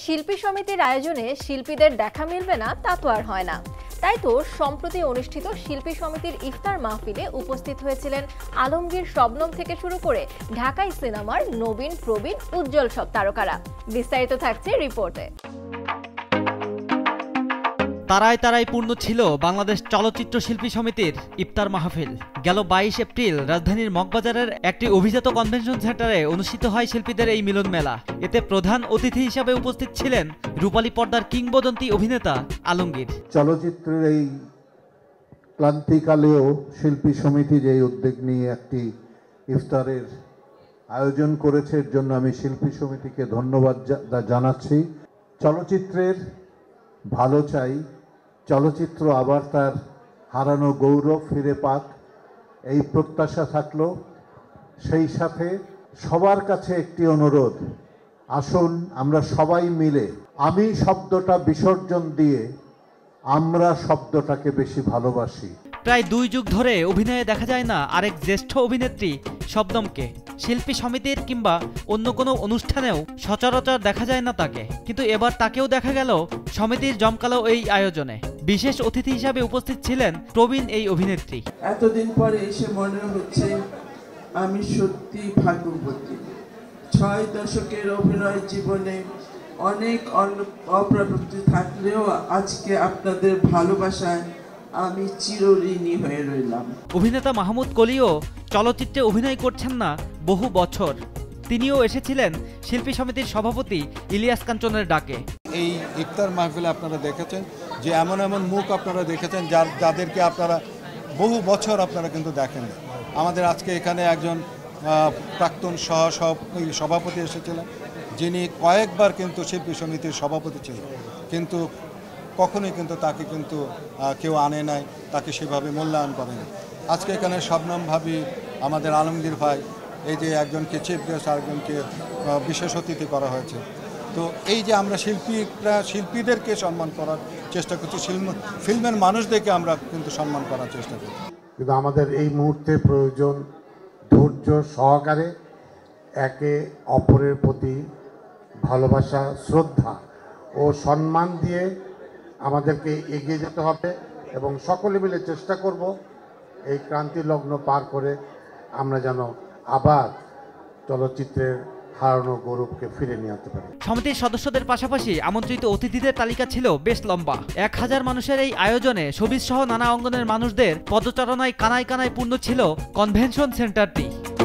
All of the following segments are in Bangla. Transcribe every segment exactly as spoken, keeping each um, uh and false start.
শিল্পী সমিতির আয়োজনে শিল্পীদের দেখা মিলবে না তা তো আর হয় না। তাই তো সম্প্রতি অনুষ্ঠিত শিল্পী সমিতির ইফতার মাহফিলে উপস্থিত হয়েছিলেন আলমগীর, শবনম থেকে শুরু করে ঢাকাই সিনেমার নবীন, প্রবীণ, উজ্জ্বল সব তারকারা। বিস্তারিত থাকছে রিপোর্টে। তারাই তারাই পূর্ণ ছিল বাংলাদেশ চলচ্চিত্র শিল্পী সমিতির ইফতার মাহফিল। গেল বাইশ এপ্রিল রাজধানীর মগবাজারের একটি অভিজাত কনভেনশন সেন্টারে অনুষ্ঠিত হয় শিল্পীদের এই মিলন মেলা। এতে প্রধান অতিথি হিসাবে উপস্থিত ছিলেন রূপালী পর্দার কিংবদন্তি অভিনেতা আলমগীর। চলচ্চিত্রের এই ক্লান্তিকালেও শিল্পী সমিতি যে উদ্যোগ নিয়ে একটি ইফতারের আয়োজন করেছে, এর জন্য আমি শিল্পী সমিতিকে ধন্যবাদ জানাচ্ছি। চলচ্চিত্রের ভালো চাই, চলচ্চিত্র আবার তার হারানো গৌরব ফিরে পাক, এই প্রত্যাশা থাকলো। সেই সাথে সবার কাছে একটি অনুরোধ, আসুন আমরা সবাই মিলে আমি শব্দটা বিসর্জন দিয়ে আমরা শব্দটাকে বেশি ভালোবাসি। প্রায় দুই যুগ ধরে অভিনয়ে দেখা যায় না আরেক জ্যেষ্ঠ অভিনেত্রী শবনমকে। শিল্পী সমিতির কিংবা অন্য কোনো অনুষ্ঠানেও সচরাচর দেখা যায় না তাকে, কিন্তু এবার তাকেও দেখা গেল সমিতির জমকালো এই আয়োজনে। বিশেষ অতিথি হিসাবে উপস্থিত ছিলেন প্রবীণ এই অভিনেত্রী। এতদিন পরে এসে মনে হচ্ছে আমি সত্যি ভাগ্যবতী। ছয় দশকের অভিনয় জীবনে অনেক অপ্রাপ্তি থাকলেও আজকে আপনাদের ভালোবাসায় আমি চিরঋণী হয়ে রইলাম। অভিনেতা মাহমুদ কলিও চলচ্চিত্রে অভিনয় করছেন না বহু বছর। তিনিও এসেছিলেন শিল্পী সমিতির সভাপতি ইলিয়াস কাঞ্চনের ডাকে। এই ইফতার মাহফিলে আপনারা দেখেছেন যে এমন এমন মুখ আপনারা দেখেছেন যার যাদেরকে আপনারা বহু বছর আপনারা কিন্তু দেখেন। আমাদের আজকে এখানে একজন প্রাক্তন সহ সভাপতি এসেছিলেন, যিনি কয়েকবার কিন্তু শিল্পী সমিতির সভাপতি ছিলেন, কিন্তু কখনোই কিন্তু তাকে কিন্তু কেউ আনে নাই, তাকে সেভাবে মূল্যায়ন করেনি। আজকে এখানে শবনম ভাবি, আমাদের আলমগীর ভাই, এই যে একজনকে চিফ গেস্ট, আরেকজনকে বিশেষ অতিথি করা হয়েছে। তো এই যে আমরা শিল্পীরা শিল্পীদেরকে সম্মান করার চেষ্টা করছি, ফিল্মের মানুষদেরকে আমরা কিন্তু সম্মান করার চেষ্টা করছি। কিন্তু আমাদের এই মুহূর্তে প্রয়োজন ধৈর্য সহকারে একে অপরের প্রতি ভালোবাসা, শ্রদ্ধা ও সম্মান দিয়ে আমাদেরকে এগিয়ে যেতে হবে এবং সকলে মিলে চেষ্টা করব এই ক্রান্তি লগ্ন পার করে আমরা যেন আবার চলচ্চিত্রের হারানো গৌরবকে ফিরে নিয়ে আসতে পারি। সমিতির সদস্যদের পাশাপাশি আমন্ত্রিত অতিথিদের তালিকা ছিল বেশ লম্বা। এক হাজার মানুষের এই আয়োজনে শোবিজ সহ নানা অঙ্গনের মানুষদের পদচারণায় কানায় কানায় পূর্ণ ছিল কনভেনশন সেন্টারটি।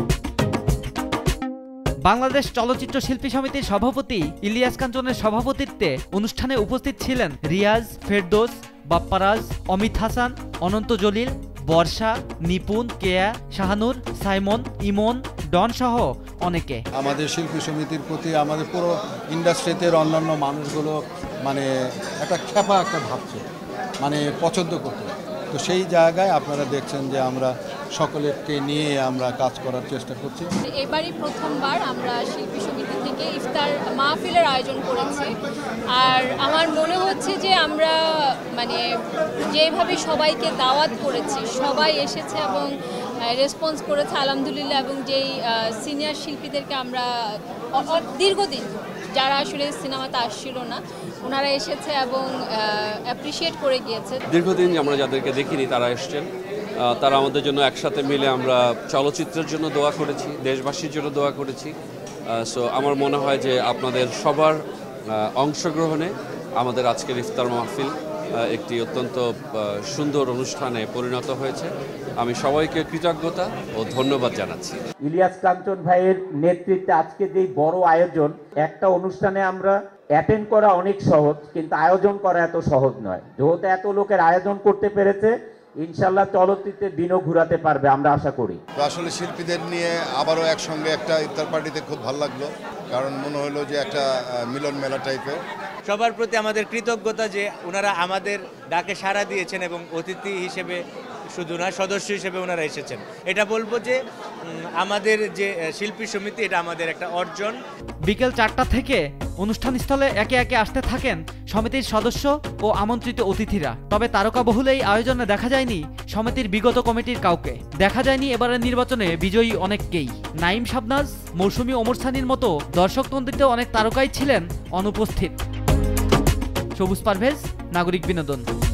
বাংলাদেশ চলচ্চিত্র শিল্পী সমিতির সভাপতি ইলিয়াস কাঞ্চনের সভাপতিত্বে অনুষ্ঠানে উপস্থিত ছিলেন রিয়াজ, ফেরদৌস, বাপ্পারাজ, অমিত হাসান, অনন্ত জলিল, বর্ষা, নিপুন, কেয়া, শাহানুর, সাইমন, ইমন, ডন সহ অনেকে। আমাদের শিল্পী সমিতির প্রতি আমাদের পুরো ইন্ডাস্ট্রিতে অন্যান্য মানুষগুলো মানে একটা খেপা একটা ভাবছে, মানে পছন্দ করতে। তো সেই জায়গায় আপনারা দেখছেন যে আমরা সকলকে নিয়ে আমরা কাজ করার চেষ্টা করছি। এবারই প্রথমবার আমরা শিল্পী সমিতি থেকে ইফতার মাহফিলের আয়োজন করেছি, আর আমার মনে হচ্ছে যে আমরা মানে যেভাবে সবাইকে দাওয়াত করেছি, সবাই এসেছে এবং রেসপন্স করেছে আলহামদুলিল্লাহ। এবং যেই সিনিয়র শিল্পীদেরকে আমরা দীর্ঘদিন যারা আসলে সিনেমাতে আসছিল না, ওনারা এসেছে এবং অ্যাপ্রিসিয়েট করে গিয়েছে। দীর্ঘদিন আমরা যাদেরকে দেখিনি তারা এসছেন, তারা আমাদের জন্য একসাথে মিলে আমরা চলচ্চিত্রের জন্য দোয়া করেছি, দেশবাসীর জন্য দোয়া করেছি। সো আমার মনে হয় যে আপনাদের সবার অংশগ্রহণে আমাদের আজকের ইফতার মাহফিল একটি অত্যন্ত সুন্দর অনুষ্ঠানে পরিণত হয়েছে। আমি সবাইকে কৃতজ্ঞতা ও ধন্যবাদ জানাচ্ছি। ইলিয়াস কাঞ্চন ভাইয়ের নেতৃত্বে আজকে যে বড় আয়োজন, একটা অনুষ্ঠানে আমরা অ্যাটেন্ড করা অনেক সহজ, কিন্তু আয়োজন করা এত সহজ নয়। যেহেতু এত লোকের আয়োজন করতে পেরেছে, ইনশাল্লাহ চলচ্চিত্রের দিনও ঘুরাতে পারবে আমরা আশা করি। তো আসলে শিল্পীদের নিয়ে আবারও একসঙ্গে একটা ইফতার পার্টিতে খুব ভালো লাগলো, কারণ মনে হলো যে একটা মিলন মেলা টাইপের। সবার প্রতি আমাদের কৃতজ্ঞতা যে ওনারা আমাদের ডাকে সাড়া দিয়েছেন এবং অতিথি হিসেবে শুধু না, সদস্য হিসেবে ওনারা এসেছেন। এটা বলবো যে আমাদের যে শিল্পী সমিতি, এটা আমাদের একটা অর্জন। বিকেল চারটা থেকে অনুষ্ঠানস্থলে একে একে আসতে থাকেন সমিতির সদস্য ও আমন্ত্রিত অতিথিরা। তবে তারকাবহুল এই আয়োজনে দেখা যায়নি সমিতির বিগত কমিটির কাউকে। দেখা যায়নি এবারের নির্বাচনে বিজয়ী অনেককেই। নাইম শাবনাজ, মৌসুমী ওমর সানির মতো দর্শকনন্দিত অনেক তারকাই ছিলেন অনুপস্থিত। সবুজ পারভেজ, নাগরিক বিনোদন।